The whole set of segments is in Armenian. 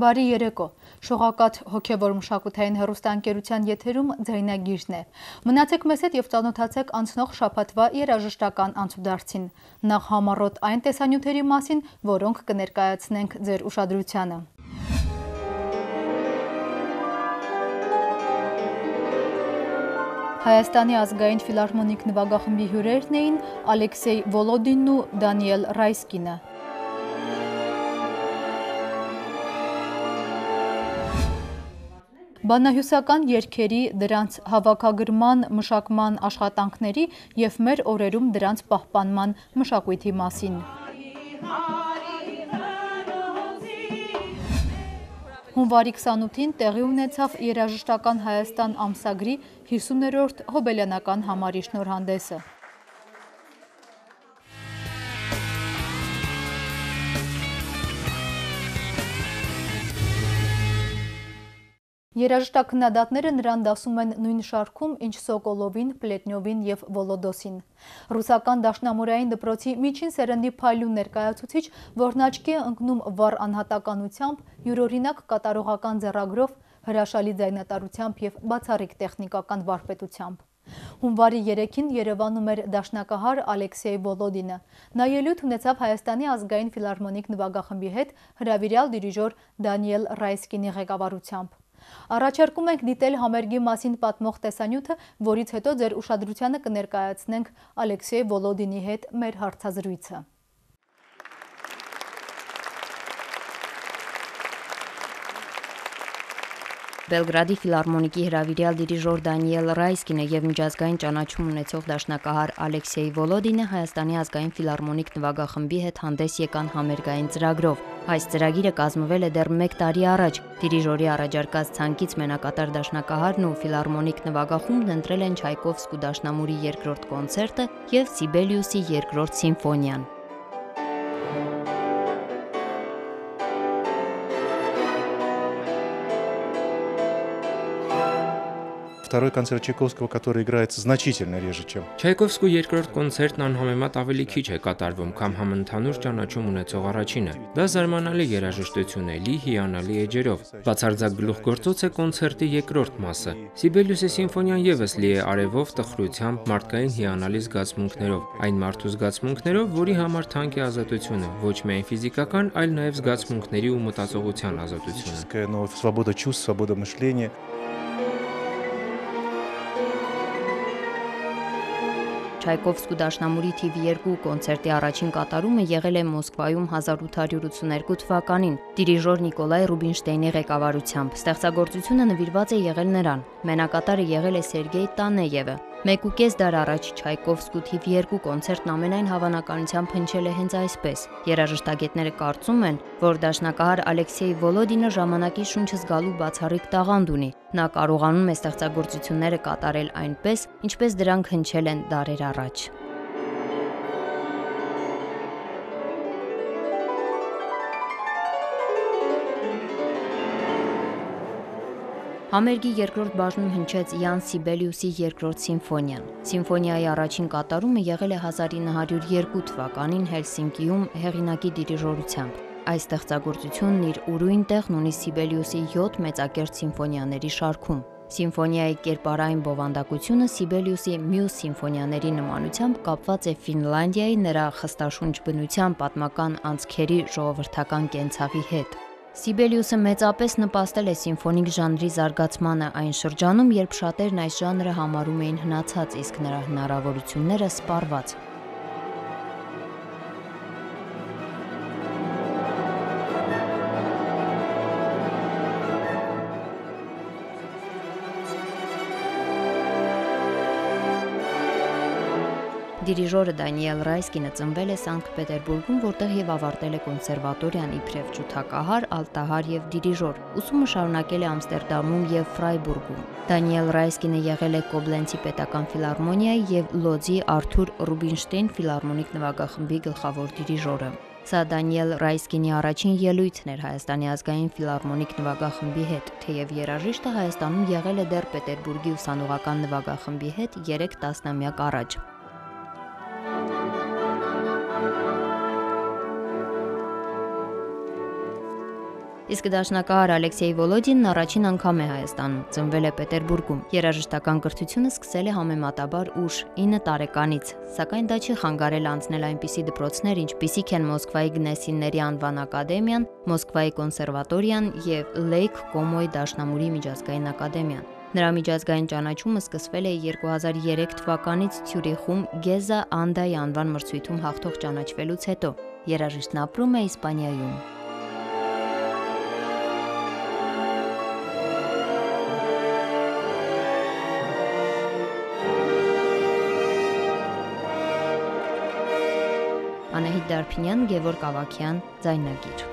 Բարի երեկո, շողակաթ հոգևոր մշակութային հեռուստաընկերության եթերում ձայնագիրն է։ Մնացեք մեզ հետ և ծանոթացեք անցնող շաբաթվա երաժշտական անցուդարձին, նախ համառոտ այն տեսանյութերի մասին, որոնք կներկայացնենք ձեր ուշադրությանը։ Հայաստանի ազգային ֆիլարմոնիկ նվագախմբի հյուրերն էին Ալեքսեյ Վոլոդինն ու Դանիել Ռայսկինը։ Բանահյուսական երգերի, դրանց հավաքագրման, մշակման աշխատանքների և մեր օրերում դրանց պահպանման մշակույթի մասին։ Հունվարի 28-ին տեղի ունեցավ երաժշտական Հայաստան ամսագրի 50-րդ հոբելյանական համարի շնորհանդեսը։ Երաժշտաքննադատները նրան դասում են նույն շարքում, ինչ Սոկոլովին, Պլետնյովին և Վոլոդոսին։ Ռուսական դաշնամուրային դպրոցի միջին սերնդի փայլուն ներկայացուցիչ, որն աչքի է ընկնում վառ անհատականությամբ, յուրօրինակ կատարողական ձեռագրով, հրաշալի ձայնատարությամբ և բացառիկ տեխնիկական վարպետությամբ։ Հունվարի 3-ին Երևանում էր դաշնակահար Ալեքսեյ Վոլոդինը։ Նա ելույթ ունեցավ Հայաստանի ազգային ֆիլարմոնիկ նվագախմբի հետ հրավիրյալ դիրիժոր Դանիել Ռայսկինի ղեկավարությամբ։ Առաջարկում ենք դիտել համերգի մասին պատմող տեսանյութը, որից հետո ձեր ուշադրությանը կներկայացնենք Ալեքսեյ Վոլոդինի հետ մեր հարցազրույցը։ Բելգրադի ֆիլարմոնիկի հրավիրյալ դիրիժոր Դանիել Ռայսկինը և միջազգային ճանաչում ունեցող դաշնակահար Ալեքսեյ Վոլոդինը Հայաստանի ազգային ֆիլարմոնիկ նվագախմբի հետ հանդես եկան համերգային ծրագրով։ Այս ծրագիրը կազմվել է դեռ 1 տարի առաջ։ Դիրիժորի առաջարկած ցանկից մենակատար դաշնակահարն ու ֆիլարմոնիկ նվագախումբն ընտրել են Չայկովսկու դաշնամուրի 2-րդ կոնցերտը և Սիբելիուսի 2-րդ սիմֆոնիան։ Второй концерт Чайковского, который играется значительно реже, чем Չայկովսկու երկրորդ կոնցերտն անհամեմատ ավելի քիչ է կատարվում, քան համընդհանուր ճանաչում ունեցող առաջինը։ Դա զարմանալի երաժշտություն է, լի հիանալի էջերով։ Բացարձակ գլուխգործոց է կոնցերտի երկրորդ մասը։ Սիբելիուսի սիմֆոնիան ևս լի է արևով, տխրությամբ, մարդկային հիանալի զգացմունքներով, այն մարդու զգացմունքներով, որի համար թանկ է ազատությունը, ոչ միայն ֆիզիկական, այլ նաև զգացմունքների ու մտածողության ազատությունը։ но свобода чувств, свобода мышления. Չայկովսկու դաշնամուրի թիվ 2 կոնցերտի առաջին կատարումը եղել է Մոսկվայում 1882 թվականին դիրիժոր Նիկոլայ Ռուբինշտեյնի ղեկավարությամբ։ Ստեղծագործությունը նվիրված է եղել նրան։ Մենակատարը եղել է Սերգեյ Տանեևը։ 1.5 դար առաջ Չայկովսկու թիվ 2 կոնցերտն ամենայն հավանականությամբ հնչել է հենց այսպես։ Երաժշտագետները կարծում են, որ դաշնակահար Ալեքսեյ Վոլոդինը ժամանակի շունչը զգալու բացառիկ տաղանդ ունի։ Նա կարողանում է ստեղծագործությունները կատարել այնպես, ինչպես դրանք հնչել են դարեր առաջ։ Համերգի երկրորդ բաժնում հնչեց Յան Սիբելիուսի 2-րդ սիմֆոնիան։ Սիմֆոնիայի առաջին կատարումը եղել է 1902 թվականին Հելսինկիում հեղինակի դիրիժորությամբ։ Այս ստեղծագործությունն իր ուրույն տեղն ունի Սիբելիուսի 7 մեծակերտ սիմֆոնիաների շարքում։ Սիմֆոնիայի կերպարային բովանդակությունը Սիբելիուսի մյուս սիմֆոնիաների նմանությամբ կապված է Ֆինլանդիայի նրա խստաշունչ բնության պատմական անցքերի ժողովրդական կենցաղի հետ։ Սիբելիուսը մեծապես նպաստել է սիմֆոնիկ ժանրի զարգացմանը այն շրջանում, երբ շատերն այս ժանրը համարում էին հնացած, իսկ նրա հնարավորությունները սպառված։ Դիրիժորը Դանիել Ռայսկինը ծնվել է Սանկտ Պետերբուրգում, որտեղ և ավարտել է կոնսերվատորիան իբրև ջութակահար, ալտահար և դիրիժոր։ Ուսումը շարունակել է Ամստերդամում և Ֆրայբուրգում։ Դանիել Ռայսկինը եղել է Կոբլենցի պետական ֆիլարմոնիայի և Լոձի Արթուր Ռուբինշտեյն ֆիլարմոնիկ նվագախմբի գլխավոր դիրիժորը։ Սա Դանիել Ռայսկինի առաջին ելույթն էր Հայաստանի ազգային ֆիլարմոնիկ նվագախմբի հետ, թեև երաժիշտը Հայաստանում եղել է դեռ Պետերբուրգի ուսանողական նվագախմբի հետ 3 տասնամյակ առաջ։ Իսկ դաշնակահար Ալեքսեյ Վոլոդինն առաջին անգամ է Հայաստանում, ծնվել է Պետերբուրգում։ Երաժշտական կրթությունը սկսել է համեմատաբար ուշ, 9 տարեկանից, սակայն դա չի խանգարել անցնել այնպիսի դպրոցներ, ինչպիսիք են Մոսկվայի Գնեսինների անվան ակադեմիան, Մոսկվայի կոնսերվատորիան եւ Լեյք Կոմոյ դաշնամուրի միջազգային ակադեմիան։ Նրա միջազգային ճանաչումը սկսվել է 2003 թվականից Ցյուրիխում Գեզա Անդայի անվան մրցույթում հաղթող ճանաչվելուց հետո։ Երաժիշտն ապրում է Իսպանիայում։ Անահիտ Դարփինյան, Գևորգ Ավագյան, ձայնագիր։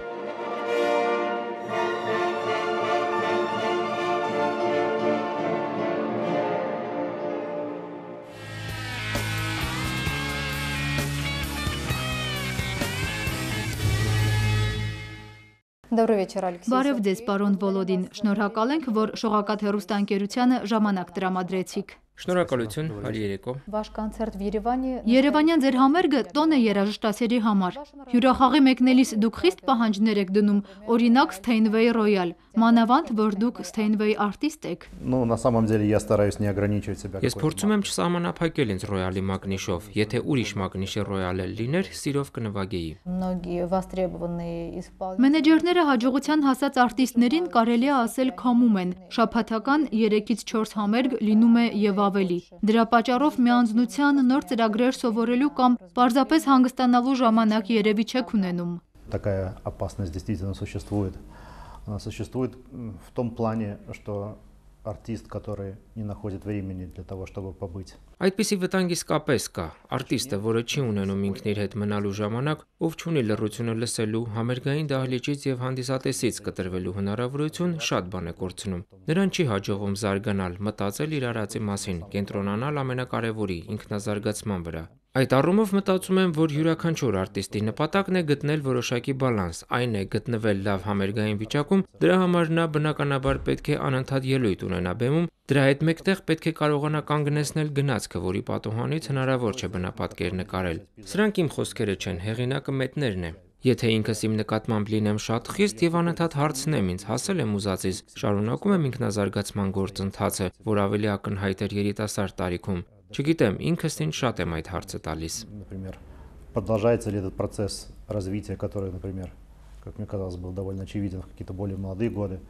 Добрый вечер, Алексей. Բարև ձեզ, պարոն Վոլոդին։ Շնորհակալ ենք, որ Շողակաթ հեռուստաընկերությանը ժամանակ տրամադրեցիք։ Շնորհակալություն, բարի երեկո։ Վаш կոնցերտ в Երևանի։ Երևանյան ձեր համերգը տոն է երաժշտասերի համար։ Հյուրախաղի մեկնելիս դուք խիստ պահանջներ եք դնում, օրինակ Steinway Royal, մանավանդ որ դուք Steinway արտիստ եք։ Ну, на самом деле я стараюсь не ограничивать себя. Ես փորձում եմ չսահմանափակել ինձ Royal-ի մագնիշով, եթե ուրիշ մագնիշի Royal-ը լիներ, սիրով կնվագեի։ Многие востребованные исполнители։ Մենեջերները հաջողության հասած արտիստներին կարելի է ասել քամում են։ Շաբաթական 3-ից 4 համերգ լինում է եւ ավելի։ Դրա պատճառով միանձնության նոր ծրագրեր սովորելու կամ պարզապես հանգստանալու ժամանակ երևի չեք ունենում։ Такая опасность действительно существует. Она существует в том плане, что артист, который не находит времени для того, чтобы побыть. Այդպիսի վտանգ իսկապես կա։ Արտիստը, որը չի ունենում ինքն իր հետ մնալու ժամանակ, ով չունի լռությունը լսելու, համերգային դահլիճից եւ հանդիսատեսից կտրվելու հնարավորություն, շատ բան է կորցնում։ Նրան չի հաջողվում զարգանալ, մտածել իր արածի մասին, կենտրոնանալ ամենակարևորի՝ ինքնազարգացման վրա։ Այդ առումով մտածում եմ, որ յուրաքանչյուր արտիստի նպատակն է գտնել որոշակի բալանս, այն է գտնվել լավ համերգային վիճակում, դրա համար նա բնականաբար պետք է անընդհատ ելույթ ունենա բեմում, դրա հետ մեկտեղ պետք է կարողանա կանգնեցնել գնացքը, որի պատուհանից հնարավոր չէ բնապատկեր նկարել։ Սրանք իմ խոսքերը չեն, հեղինակը մետներն է։ Եթե ինքս իմ նկատմամբ լինեմ շատ խիստ եւ անընդհատ հարցնեմ ինձ, հասել եմ ուզածից, շարունակում եմ ինքնազարգացման գործընթացը, որ ավելի ակնհայտ էր երիտասարդ տարիքում։ Չգիտեմ, ինքս ինձ շատ եմ այդ հարցը տալիս։ Например, продолжается ли этот процесс развития, который, например, как мне казалось, был довольно очевиден в какие-то более молодые годы,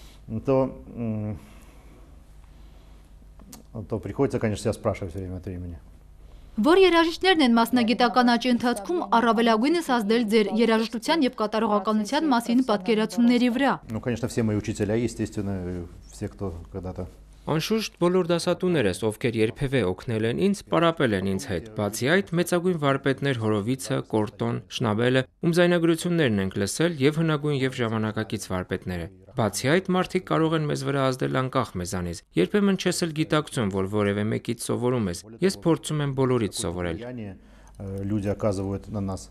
то приходится, конечно, себя спрашивать время от времени. Որ երաժիշտներն են մասնագիտական աճի ընթացքում առավելագույնս ազդել ձեր երաժշտության եւ կատարողականության մասին պատկերացումների վրա։ Ну, конечно, все мои учителя, естественно, все, кто когда-то Անշուշտ բոլոր դասատուներս, ովքեր երբևէ օգնել են ինձ, պարապել են ինձ հետ։ Բացի այդ, մեծագույն վարպետներ Հորովիցը, Կորտոն, Շնաբելը, ում ձայնագրություններն ենք լսել եւ հնագույն եւ ժամանակակից վարպետները։ Բացի այդ, մարդիկ կարող են մեզ вրա ազդել անկախ մեզանից։ Երբեմն չես էլ գիտակցում, որ որևէ մեկից սովորում ես։ Ես փորձում եմ բոլորից սովորել։ Люди оказывают на нас,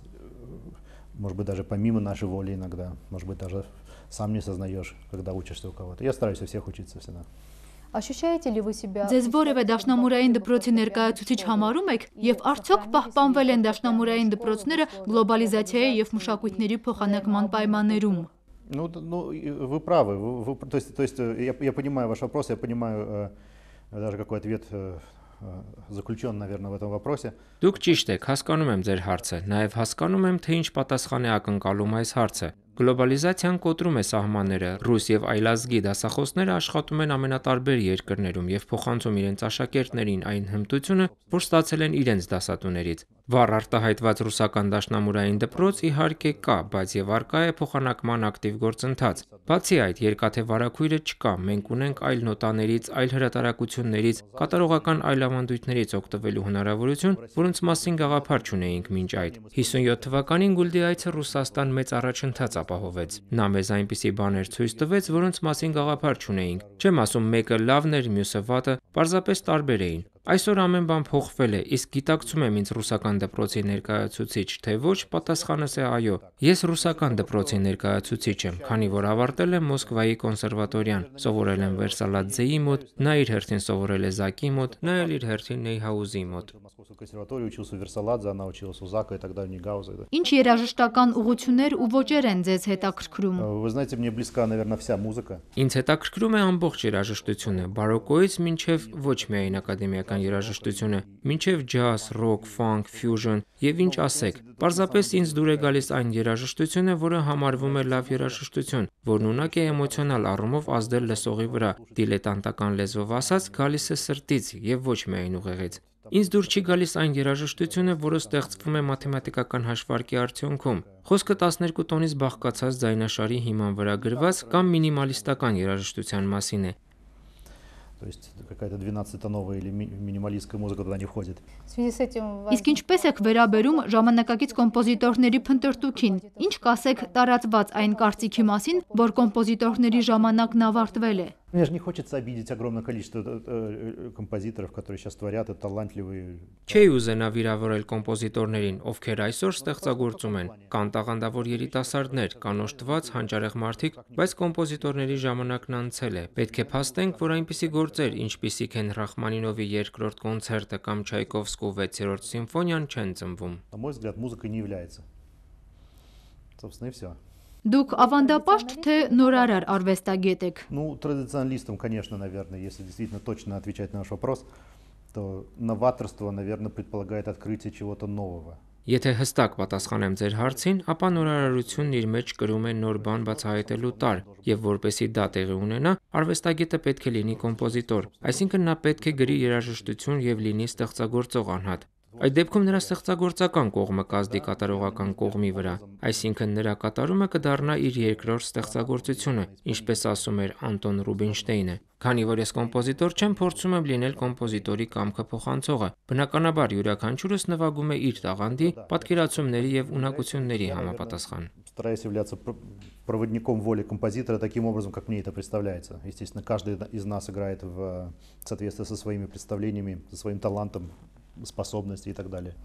может быть, даже помимо нашей воли иногда, может быть, даже сам не сознаешь, когда учишься у кого-то. Я стараюсь у всех учиться всегда. Ощущаете ли вы себя? Ձեզ որևէ դաշնամուրային դպրոցի ներկայացուցիչ համարում եք եւ արդյոք պահպանվել են դաշնամուրային դպրոցները գլոբալիզացիայի եւ մշակույթների փոխանակման պայմաններում? Ну, вы правы. То есть я понимаю ваш вопрос, я понимаю даже какой ответ заключен, наверное, в этом вопросе. Դուք ճիշտ եք, հասկանում եմ ձեր հարցը, նաև հասկանում եմ, թե ինչ պատասխան է ակնկալում այս հարցը։ Գլոբալիզացիան կոտրում է սահմանները, ռուս եւ այլազգի դասախոսները աշխատում են ամենատարբեր երկրներում եւ փոխանցում իրենց աշակերտներին այն հմտությունը, որ ստացել են իրենց դասատուներից։ Վառ արտահայտված ռուսական դաշնամուրային դպրոց իհարկե կա, բայց եւ արկա է փոխանակման ակտիվ գործընթաց։ Բացի այդ, երկաթե վարակույրը չկա, մենք ունենք այլ նոտաներից, այլ հրատարակություններից, կատարողական այլ ավանդույթներից օգտվելու հնարավորություն, որոնց մասին գաղափար չունեինք մինչ այդ։ 57 թվականին Գուլդի այցը Ռուսաստան մեծ առաջընթաց ապահովեց։ Նա մեզ այնպիսի բաներ ցույց տվեց, որոնց մասին գաղափար չունեինք։ Չեմ ասում մեկը լավն էր, մյուսը վատը, պարզապես տարբեր էին։ Այսօր ամեն բան փոխվել է, իսկ գիտակցում եմ ինձ ռուսական դպրոցի ներկայացուցիչ, թե ոչ, պատասխանս է այո։ Ես ռուսական դպրոցի ներկայացուցիչ եմ, քանի որ ավարտել եմ Մոսկվայի կոնսերվատորիան, սովորել եմ Վերսալաձեի մոտ, նա իր հերթին սովորել է Զակի մոտ, նա էլ իր հերթին Նեյհաուզի մոտ։ консерватории учился у Версаладзе, она училась у Зака и тогда у Нигауза. Ինչ երաժշտական ուղղություններ ու ոճեր են ձեզ հետաքրքրում։ Вы знаете, мне близка, наверное, вся музыка. Ինձ հետաքրքրում է ամբողջ երաժշտությունը, բարոկոից մինչև ոչ միայն ակադեմիական երաժշտությունը, մինչև ջազ, ռոք, ֆանք, ֆյուժն եւ ինչ ասեք։ Պարզապես ինձ դուր է գալիս այն երաժշտությունը, որը համարվում է լավ երաժշտություն, որն ունակ է էմոցիոնալ առումով ազդել լսողի վրա, դիլետանտական լեզվով ասած, գալիս է սրտից եւ ոչ միայն ուղեղից։ Ինձ դուր չի գալիս այն երաժշտությունը, որը ստեղծվում է մաթեմատիկական հաշվարկի արդյունքում։ Խոսքը 12 տոնից բաղկացած ձայնաշարի հիման վրա գրված կամ մինիմալիստական երաժշտության մասին է։ То есть какая-то 12-тоновая или минималистская музыка туда не входит. Իսկ ինչպես եք վերաբերում ժամանակակից կոմպոզիտորների փնտրտուքին։ Ինչ կասեք տարածված այն կարծիքի մասին, որ կոմպոզիտորների ժամանակն ավարտվել է։ Мне же не хочется обидеть огромное количество композиторов, которые сейчас творят, и талантливые. Չի ուզենա վիրավորել կոմպոզիտորներին, ովքեր այսօր ստեղծագործում են։ Կան տաղանդավոր երիտասարդներ, կան օժտված հանճարեղ մարդիկ, բայց կոմպոզիտորների ժամանակն անցել է։ Պետք է փաստենք, որ այնպիսի գործեր, ինչպիսիք են Ռախմանինովի երկրորդ կոնցերտը կամ Չայկովսկու 6-րդ սիմֆոնիան չեն ծնվում։ На мой взгляд, музыкой не является. Собственно, и все. Դուք ավանդապաշտ թե նորարար արվեստագետ եք։ Ну, традиционалистом, конечно, наверное, если действительно точно отвечать на наш вопрос, то новаторство, наверное, предполагает открытие чего-то нового. Եթե հստակ պատասխանեմ ձեր հարցին, ապա նորարարությունն իր մեջ կրում է նոր բան բացահայտելու տար, եւ որպեսզի դա տեղի ունենա, արվեստագետը պետք է լինի կոմպոզիտոր, այսինքն նա պետք է գրի երաժշտություն եւ լինի ստեղծագործող անհատ։ Այդ դեպքում նրա ստեղծագործական կողմը կազդի կատարողական կողմի վրա, այսինքն նրա կատարումը կդառնա իր երկրորդ ստեղծագործությունը, ինչպես ասում էր Անտոն Ռուբինշտեյնը։ Քանի որ ես կոմպոզիտոր չեմ, փորձում եմ լինել կոմպոզիտորի կամքը փոխանցողը։ Բնականաբար յուրաքանչյուրս նվագում է իր տաղանդի, պատկերացումների եւ ունակությունների համապատասխան։ Стараюсь являться проводником воли композитора таким образом, как мне это представляется. Естественно, каждый из нас играет в соответствии со своими представлениями, со своим талантом, способности и так далее.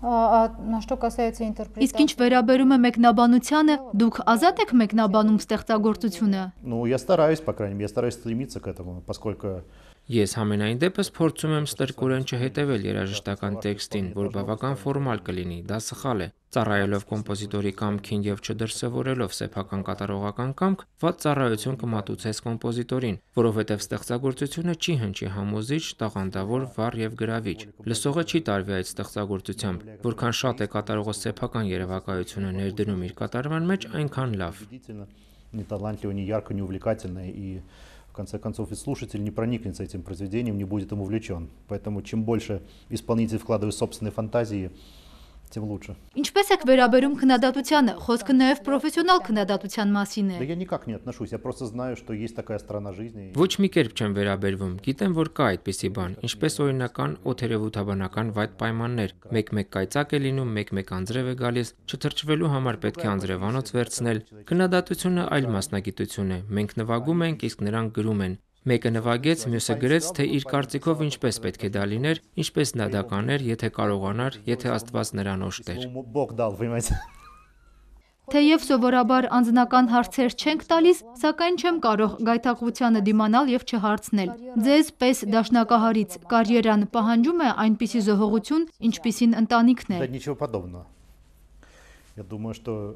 Իսկ ինչ վերաբերում է մեկնաբանությանը, դուք ազատ եք մեկնաբանում ստեղծագործությունը։ Ну, я стараюсь, по крайней мере, я стараюсь стремиться к этому, поскольку Ես համենայն դեպս փորձում եմ ստրկորեն չհետևել երաժշտական տեքստին, որ բավական ֆորմալ կլինի, դա սխալ է։ Ծառայելով կոմպոզիտորի կամքին եւ չդրսևորելով սեփական կատարողական կամք, վատ ծառայություն կմատուցես կոմպոզիտորին, որովհետեւ ստեղծագործությունը չի հնչի համոզիչ, տաղանդավոր, վառ եւ գրավիչ։ Լսողը չի տարվի այդ ստեղծագործությամբ, որքան շատ է կատարողը սեփական երևակայությունը ներդնում իր կատարման մեջ, այնքան լավ։ не талантливо, не ярко, не увлекательно, и в конце концов и слушатель не проникнется этим произведением, не будет им увлечен. Поэтому чем больше исполнитель вкладывает собственные фантазии, тем лучше. Ինչպես եք վերաբերում քննադատությանը, խոսքը նաև պրոֆեսիոնալ քննադատության մասին Да է։ я никак не отношусь, я просто знаю, что есть такая сторона жизни. Ոչ մի կերպ չեմ վերաբերվում։ Գիտեմ, որ կա այդպիսի բան, ինչպես օրինական օթերևութաբանական վայդ պայմաններ։ Մեկ-մեկ կայծակ է լինում, մեկ-մեկ անձրև է գալիս, չթրջվելու համար պետք է անձրևանոց վերցնել։ Քննադատությունը այլ մասնագիտություն է։ Մենք նվագում ենք, իսկ նրանք գրում են։ Մեկը նվագեց, մյուսը գրեց, թե իր կարծիքով ինչպես պետք է դա լիներ, ինչպես նա դա կաներ, եթե կարողանար, եթե Աստված նրան օժտեր։ Бог дал, понимаете? Թեև սովորաբար անձնական հարցեր չենք տալիս, սակայն չեմ կարող գայթակղությանը դիմանալ եւ չհարցնել։ Ձեզ պես դաշնակահարից կարիերան պահանջում է այնպիսի զոհողություն, ինչպիսին ընտանիքն է։ Да ничего подобного. Я думаю, что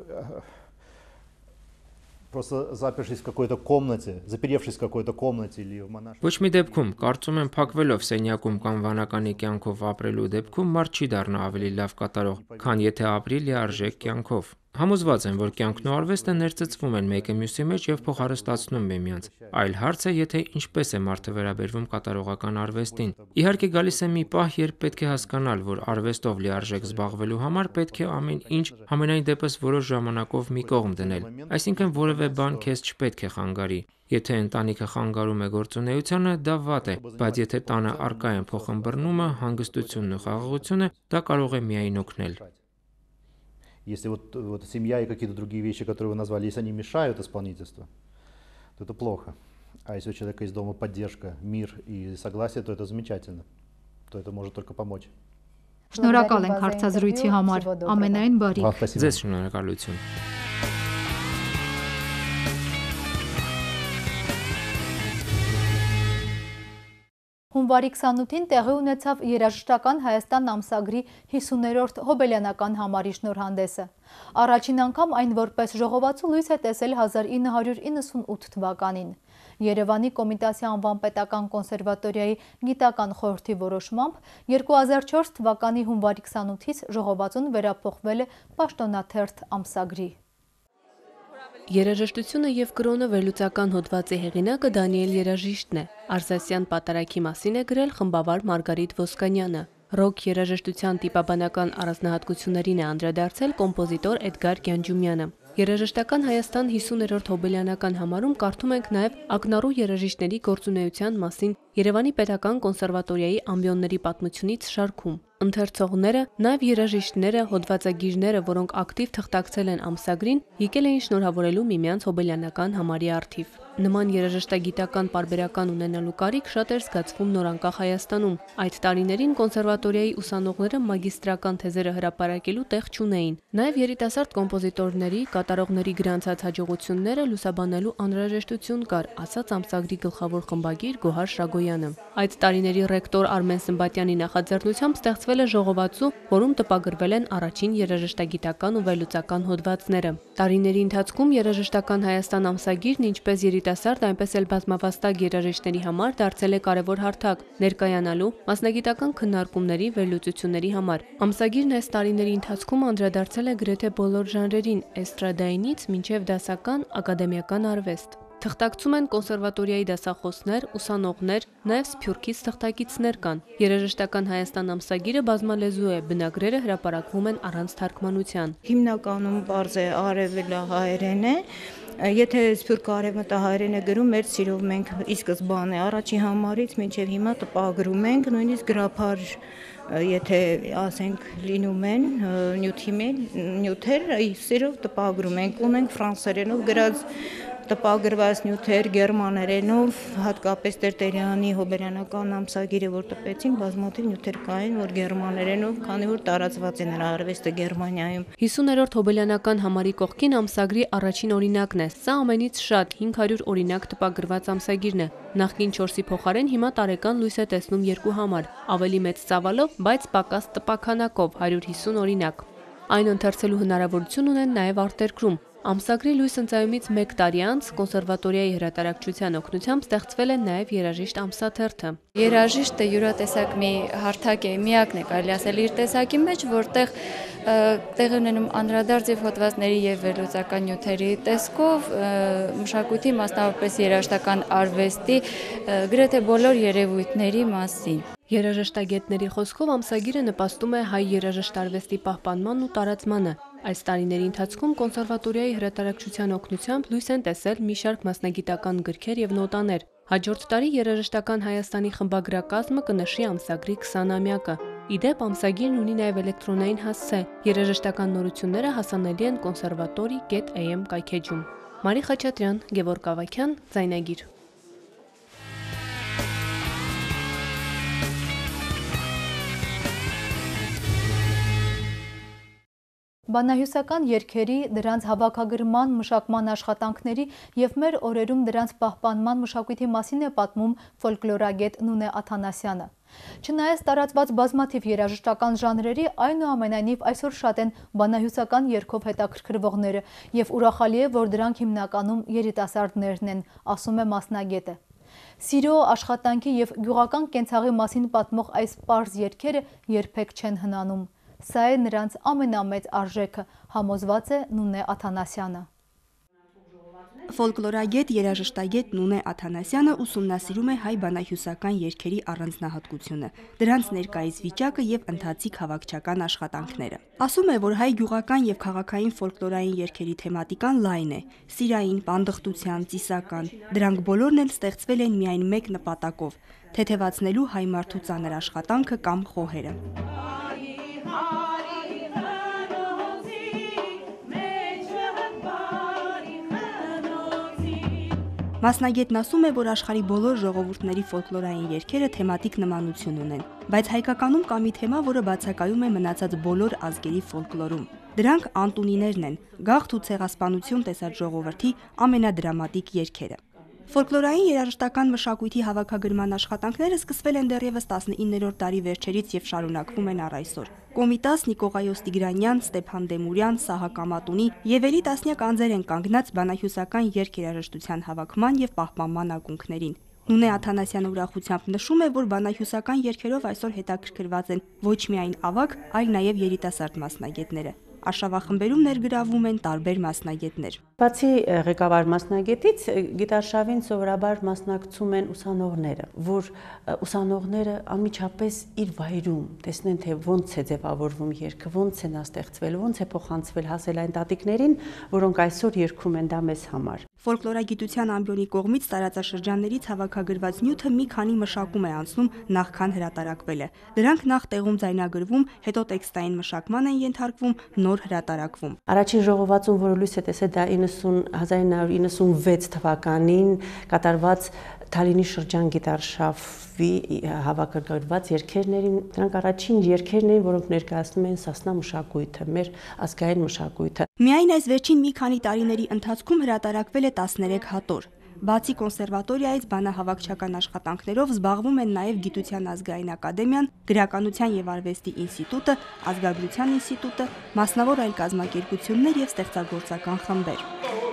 просто запершись в какой-то комнате, заперевшись в какой-то комнате или в монашестве. Ոչ մի դեպքում, կարծում եմ, փակվելով սենյակում կամ վանականի կյանքով ապրելու դեպքում մարդ չի դառնա ավելի լավ կատարող, քան եթե ապրի լիարժեք կյանքով։ Համոզված եմ, որ կյանքն ու արվեստը ներծծվում են մեկը մյուսի մեջ եւ փոխհարստացնում միմյանց։ Այլ հարց է, եթե ինչպես է մարդը վերաբերվում կատարողական արվեստին։ Իհարկե գալիս է մի պահ, երբ պետք է հասկանալ, որ արվեստով լիարժեք զբաղվելու համար պետք է ամեն ինչ համենայն դեպս որոշ ժամանակով մի կողմ դնել։ Այսինքն որևէ բան քեզ չպետք է խանգարի։ Եթե ընտանիքը խանգարում է գործունեությանը, դա վատ է, բայց եթե տանը առկա են փոխըմբռնումը, հանգստությունն ու խաղաղությունը, դա կարող է միայն օգնել։ Если вот семья и какие-то другие вещи, которые вы назвали, если они мешают исполнительству, то это плохо. А если у человека есть дома поддержка, мир и согласие, то это замечательно. То это может только помочь. Շնորհակալ ենք հարցազրույցի համար։ Ամենայն բարիք։ Вам спасибо. Ձեզ շնորհակալություն։ Հունվարի 28-ին տեղի ունեցավ երաժշտական Հայաստան ամսագրի 50-րդ հոբելյանական համարի շնորհանդեսը։ Առաջին անգամ այն որպես ժողովածու լույս է տեսել 1998 թվականին։ Երևանի Կոմիտասի անվան պետական կոնսերվատորիայի գիտական խորհրդի որոշմամբ 2004 թվականի հունվարի 28-ից ժողովածուն վերափոխվել է պաշտոնաթերթ ամսագրի։ Երաժշտությունը եւ կրոնը վերլուծական հոդվածի հեղինակը Դանիել Երաժիշտն է։ Արզասյան պատարագի մասին է գրել խմբավար Մարգարիտ Ոսկանյանը։ Ռոք երաժշտության տիպաբանական առանձնահատկություններին է անդրադարձել կոմպոզիտոր Էդգար Գյանջումյանը։ Երաժշտական Հայաստան 50-րդ հոբելյանական համարում կարդում ենք նաև ակնառու երաժիշտների գործունեության մասին Երևանի պետական կոնսերվատորիայի ամբիոնների պատմությունից շարքում։ Ընթերցողները, նաև երաժիշտները, հոդվածագիրները, որոնք ակտիվ թղթակցել են ամսագրին, եկել էին շնորհավորելու միմյանց հոբելյանական համարի առթիվ։ Նման երաժշտագիտական պարբերական ունենալու կարիք շատ էր զգացվում նորանկախ Հայաստանում։ Այդ տարիներին կոնսերվատորիայի ուսանողները մագիստրական թեզերը հրապարակելու տեղ չունեին։ Նաև երիտասարդ կոմպոզիտորների, կատարողների գրանցած հաջողությունները լուսաբանելու անհրաժեշտություն կար, ասաց ամսագրի գլխավոր խմբագիր Գոհար Շագոյանը։ Այդ տարիների ռեկտոր Արմեն Սմբատյանի նախաձեռնությամբ ստեղծվել է ժողովածու, որում տպագրվել են առաջին երաժշտագիտական ու վերլուծական հոդվածները։ Տարիների ընթացքում երաժշտական Հայաստան ամսագիրն ինչպես երիտասարդ, այնպես էլ բազմավաստակ երաժիշտների համար դարձել է կարևոր հարթակ ներկայանալու մասնագիտական քննարկումների, վերլուծությունների համար։ Ամսագիրն այս տարիների ընթացքում անդրադարձել է գրեթե բոլոր ժանրերին՝ էստրադայինից մինչև դասական, ակադեմիական արվեստ։ Թղթակցում են կոնսերվատորիայի դասախոսներ, ուսանողներ, նաև Սփյուռքից թղթակիցներ կան։ Երաժշտական Հայաստան ամսագիրը բազմալեզու է, բնագրերը հրապարակվում են առանց թարգմանության։ Հիմնականում բարձ է արևելահայերեն է։ Եթե Սփյուռք արևմտահայերեն է գրում, մեր սիրով մենք ի սկզբանե առաջի համարից մինչև հիմա տպագրում ենք, նույնիսկ գրափար եթե ասենք լինում են նյութեր, սիրով տպագրում ենք, ունենք ֆրանսերենով գրած տպագրված նյութեր, գերմաներենով, հատկապես Տերտերյանի հոբելյանական ամսագիրը, որ տպեցին, բազմաթիվ նյութեր կային, որ գերմաներենով, քանի որ տարածված է նրա արվեստը Գերմանիայում։ 50-րդ հոբելյանական համարի կողքին ամսագրի առաջին օրինակն է։ Սա ամենից շատ 500 օրինակ տպագրված ամսագիրն է։ Նախկին 4-ի փոխարեն հիմա տարեկան լույս է տեսնում 2 համար, ավելի մեծ ծավալով, բայց պակաս տպաքանակով 150 օրինակ։ Այն ընթերցելու հնարավորություն ունեն նաև արտերկրում։ Ամսագրի լույս ընծայումից 1 տարի անց կոնսերվատորիայի հրատարակչության օգնությամբ ստեղծվել է նաև երաժիշտ ամսաթերթը։ Երաժիշտը յուրատեսակ մի հարթակ է, միակն է կարելի ասել իր տեսակի մեջ, որտեղ տեղի ունենում անդրադարձ եւ հոդվածների եւ վերլուծական նյութերի տեսքով մշակույթի, մասնավորապես երաժշտական արվեստի գրեթե բոլոր երևույթների մասին։ Երաժշտագետների խոսքով ամսագիրը նպաստում է հայ երաժշտարվեստի պահպանման ու տարածմանը։ Այս տարիների ընթացքում կոնսերվատորիայի հրատարակչության օգնությամբ լույս են տեսել մի շարք մասնագիտական գրքեր եւ նոտաներ։ Հաջորդ տարի երաժշտական Հայաստանի խմբագրակազմը կնշի ամսագրի 20-ամյակը։ Իդեպ ամսագիրն ունի նաև էլեկտրոնային հասցե։ Երաժշտական նորությունները հասանելի են conservatori.am կայքեջում։ Մարի Խաչատրյան, Գևորգ Ավագյան, Ձայնագիր։ Բանահյուսական երգերի, դրանց հավաքագրման, մշակման աշխատանքների և մեր օրերում դրանց պահպանման մշակույթի մասին է պատմում ֆոլկլորագետ Նունե Աթանասյանը։ Չնայած տարածված բազմաթիվ երաժշտական ժանրերի, այնուամենայնիվ այսօր շատ են բանահյուսական երգով հետաքրքրվողները և ուրախալի է, որ դրանք հիմնականում երիտասարդներն են, ասում է մասնագետը։ Սիրո, աշխատանքի և գյուղական կենցաղի մասին պատմող այս պարզ երգերը երբեք չեն հնանում։ Սա է նրանց ամենամեծ արժեքը, համոզված է Նունե Աթանասյանը։ Ֆոլկլորագետ, երաժշտագետ Նունե Աթանասյանը ուսումնասիրում է հայ բանահյուսական երգերի առանձնահատկությունը, դրանց ներկայիս վիճակը և ընթացիկ հավաքչական աշխատանքները։ Ասում է, որ հայ գյուղական և քաղաքային ֆոլկլորային երգերի թեմատիկան լայն է՝ սիրային, պանդխտության, ծիսական։ Դրանք բոլորն էլ ստեղծվել են միայն մեկ նպատակով՝ թեթևացնելու հայ մարդու ծանր աշխատանքը կամ խոհերը։ Մասնագետն ասում է, որ աշխարհի բոլոր ժողովուրդների ֆոլկլորային երգերը թեմատիկ նմանություն ունեն, բայց հայկականում կա մի թեմա, որը բացակայում է մնացած բոլոր ազգերի ֆոլկլորում։ Դրանք անտունիներն են, գաղթ ու ցեղասպանություն տեսած ժողովրդի ամենադրամատիկ երգերը։ Ֆոլկլորային երաժշտական մշակույթի հավաքագրման աշխատանքները սկսվել են դեռևս 19-րդ դարի վերջերից եւ շարունակվում են առ այսօր։ Կոմիտաս, Նիկողայոս Տիգրանյան, Ստեփան Դեմուրյան, Սահակ Ամատունի եւ ելի տասնյակ անձեր են կանգնած բանահյուսական երգերաժշտության հավաքման եւ պահպանման ակունքներին։ Նունե Աթանասյանը ուրախությամբ նշում է, որ բանահյուսական երգերով այսօր հետաքրքրված են ոչ միայն ավագ, այլ նաեւ երիտասարդ մասնագետները։ Արշավախմբերում ներգրավում են տարբեր մասնագետներ։ Բացի ղեկավար մասնագետից գիտարշավին սովորաբար մասնակցում են ուսանողները, որ ուսանողները անմիջապես իր վայրում տեսնեն, թե ոնց է ձևավորվում երգը, ոնց է նա ստեղծվել, ոնց է փոխանցվել հասել այն տատիկներին, որոնք այսօր երգում են դա մեզ համար։ Ֆոլկլորագիտության ամբիոնի կողմից տարածաշրջաններից հավաքագրված նյութը մի քանի մշակում է անցնում նախքան հրատարակվելը։ Դրանք նախ տեղում ձայնագրվում, հետո տեքստային մշակման են ենթարկվում, նոր հրատարակվում։ Առաջին ժողովածուն, որը լույս է տեսել, դա 1996 թվականին կատարված Թալինի շրջան գիտարշավի հավաքագրված երգերներին, դրանք առաջին երգերն էին, որոնք ներկայացնում են Սասնա մշակույթը, մեր ազգային մշակույթը։ Միայն այս վերջին մի քանի տարիների ընթացքում հրատարակվել է 13 հատոր։ Բացի կոնսերվատորիայից բանահավաքչական աշխատանքներով զբաղվում են նաև Գիտության ազգային ակադեմիան, Գրականության եւ արվեստի ինստիտուտը, Ազգագրության ինստիտուտը, մասնավոր այլ կազմակերպություններ եւ ստեղծագործական խմբեր։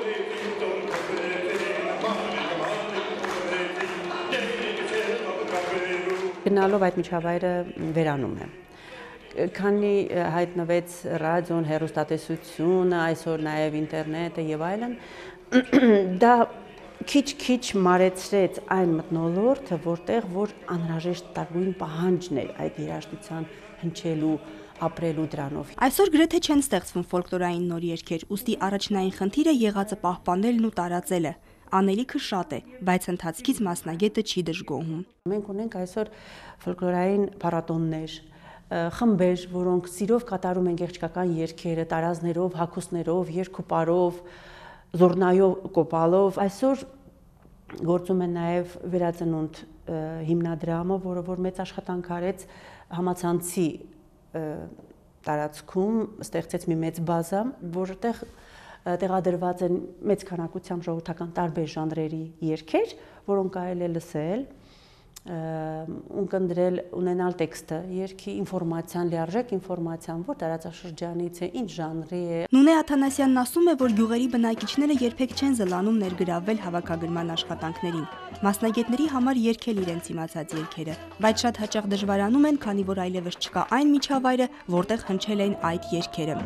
Գնալով այդ միջավայրը վերանում է։ Քանի հայտնվեց ռադիոն, հեռուստատեսությունը, այսօր նաև ինտերնետը եւ այլն, դա քիչ-քիչ մարեցրեց այն մթնոլորտը, որ անհրաժեշտ տարբույն պահանջն էր այդ երաժշտության հնչելու, ապրելու դրանով։ Այսօր գրեթե չեն ստեղծվում ֆոլկլորային նոր երգեր, ուստի առաջնային խնդիրը եղածը պահպանելն ու տարածելը։ Անելիքը շատ է, բայց ընթացքից մասնագետը չի դժգոհում։ Մենք ունենք այսօր ֆոլկլորային փառատոններ, խմբեր, որոնք սիրով կատարում են գեղեցկական երգերը, տարազներով, հագուստներով, երգուպարով, զոռնայով, կոպալով։ Այսօր գործում է նաև վերածնունդ հիմնադրամը, որը որ մեծ աշխատանք արեց համացանցի տարածքում, ստեղծեց մի մեծ բազա, որտեղ տեղադրված են մեծ քանակությամբ ժողովրդական տարբեր ժանրերի երգեր, որոնք կարելի է լսել, ունկնդրել, ունենալ տեքստը, երգի ինֆորմացիան, լիարժեք ինֆորմացիան, որ տարածաշրջանից է, ինչ ժանրի է։ Նունե Աթանասյանն ասում է, որ գյուղերի բնակիչները երբեք չեն զլանում ներգրավվել հավաքագրման աշխատանքներին։ Մասնագետների համար երգել իրենց իմացած երգերը, բայց շատ հաճախ դժվարանում են, քանի որ այլևս չկա այն միջավայրը, որտեղ հնչել են այդ երգերը։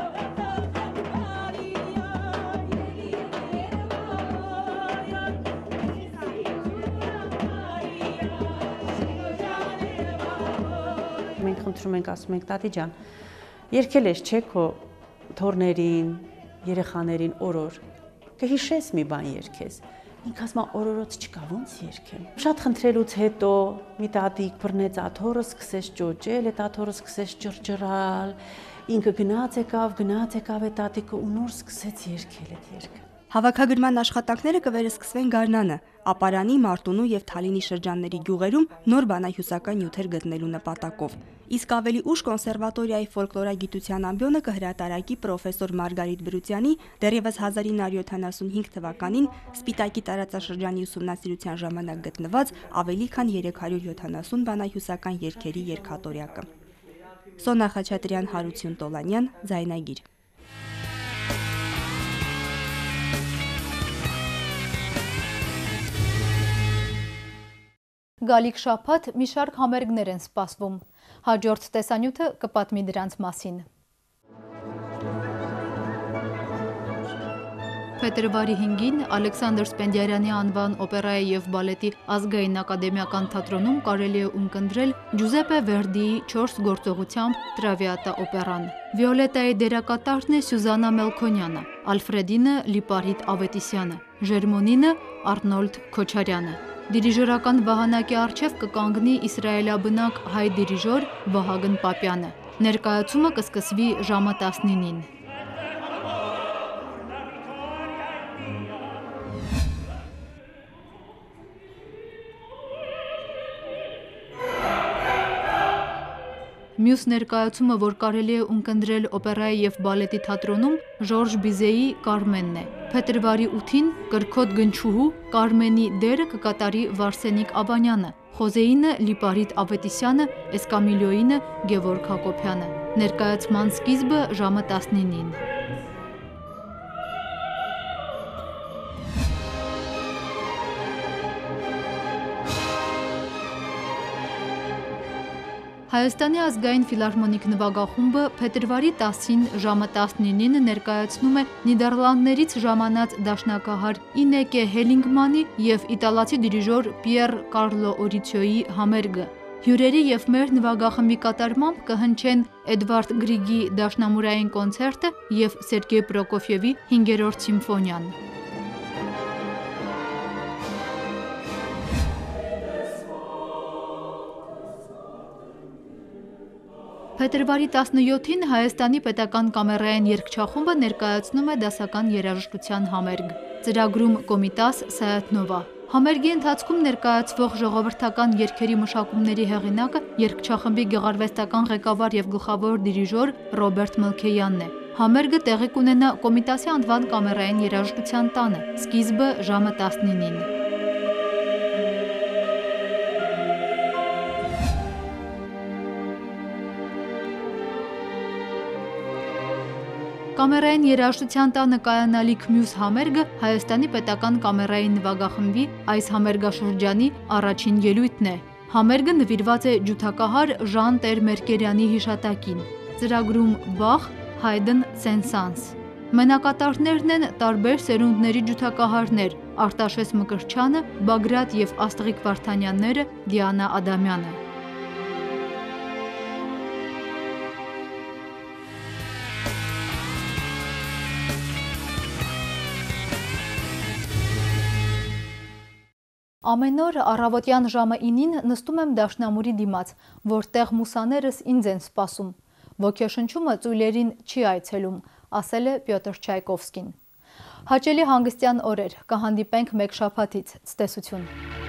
Մենք խնդրում ենք, ասում ենք, տատի ջան, երգել ես չէ քո թորներին, երեխաներին օրոր, կհիշես մի բան երգես։ Ինք ասում է օրորոց չկա, ոնց երգեմ։ Շատ խնդրելուց հետո մի տատիկ բռնեց աթոռը, սկսեց ճոճել, այդ աթոռը սկսեց ճռճռալ, ինքը գնաց եկավ այդ տատիկը ու նոր սկսեց երգել այդ երգը։ Հավաքագրման աշխատանքները կվերսկսվեն Գարնանը, Ապարանի, Մարտունու եւ Թալինի շրջանների գյուղերում նոր բանահյուսական նյութեր գտնելու նպատակով։ Իսկ ավելի ուշ կոնսերվատորիայի ֆոլկլորագիտության ամբիոնը կհրատարակի պրոֆեսոր Մարգարիտ Բրուցյանի դեռևս 1975 թվականին Սպիտակի տարածաշրջանի ուսումնասիրության ժամանակ գտնված ավելի քան 370 բանահյուսական երգերի երգատորյակը։ Սոնա Խաչատրյան, Հարություն Տոլանյան, Ձայնագիր։ Գալիք շաբաթ մի շարք համերգներ են սպասվում։ Հաջորդ տեսանյութը կպատմի դրանց մասին։ Փետրվարի 5-ին Ալեքսանդր Սպենդիարյանի անվան օպերայի եւ բալետի ազգային ակադեմիական թատրոնում կարելի է ունկնդրել Ջուզեպպե Վերդիի 4 գործողությամբ Տրավիատա օպերան։ Վիոլետայի դերակատարն է Սյուզանա Մելքոնյանը, Ալֆրեդինը Լիպարիտ Ավետիսյանը, Ժերմոնինը Արնոլդ Քոչարյանը։ Դիրիժորական վահանակի առջև կկանգնի իսրայելաբնակ հայ դիրիժոր Վահագն Պապյանը։ Ներկայացումը կսկսվի ժամը 19-ին։ Մյուս ներկայացումը, որ կարելի է ունկնդրել օպերայի եւ բալետի թատրոնում, Ժորժ Բիզեի Կարմենն է։ Փետրվարի 8-ին կրքոտ գնչուհու Կարմենի դերը կկատարի Վարսենիկ Աբանյանը, Խոզեինը Լիպարիտ Ավետիսյանը, Էսկամիլյոինը Գևորգ Հակոբյանը։ Ներկայացման սկիզբը ժամը 19-ին։ Հայաստանի ազգային ֆիլարմոնիկ նվագախումբը փետրվարի 10-ին ժամը 19-ին ներկայացնում է Նիդերլանդներից ժամանած դաշնակահար Ինեկե Հելինգմանի և իտալացի դիրիժոր Պիեր Կարլո Օրիցիոյի համերգը։ Հյուրերի և մեր նվագախմբի կատարմամբ կհնչեն Էդվարդ Գրիգի դաշնամուրային կոնցերտը և Սերգեյ Պրոկոֆյևի 5-րդ սիմֆոնիան։ Փետրվարի 17-ին Հայաստանի պետական կամերային երգչախումբը ներկայացնում է դասական երաժշտության համերգ։ Ծրագրում Կոմիտաս Սայաթնովա։ Համերգի ընթացքում ներկայացվող ժողովրդական երգերի մշակումների հեղինակը երգչախմբի գեղարվեստական ղեկավար և գլխավոր դիրիժոր Ռոբերտ Մլքեյանն է։ Համերգը տեղի կունենա Կոմիտասի անվան կամերային երաժշտության տանը, սկիզբը ժամը 19-ին։ Կամերային երաժշտության տանը կայանալիք մյուս համերգը Հայաստանի պետական կամերային նվագախմբի այս համերգաշրջանի առաջին ելույթն է։ Համերգը նվիրված է ջութակահար Ժան Տեր-Մերկերյանի հիշատակին։ Ծրագրում Բախ, Հայդն, Սեն-Սանս։ Մենակատարներն են տարբեր սերունդների ջութակահարներ՝ Արտաշես Մկրտչյանը, Բագրատ և Աստղիկ Վարդանյանները, Դիանա Ադամյանը։ Ամեն օր առավոտյան ժամը 9-ին նստում եմ դաշնամուրի դիմաց, որտեղ մուսաներս ինձ են սպասում։ Ոգեշնչումը ծույլերին չի այցելում, ասել է Պյոտր Չայկովսկին։ Հաճելի հանգստյան օրեր, կհանդիպենք մեկ շաբաթից, ցտեսություն։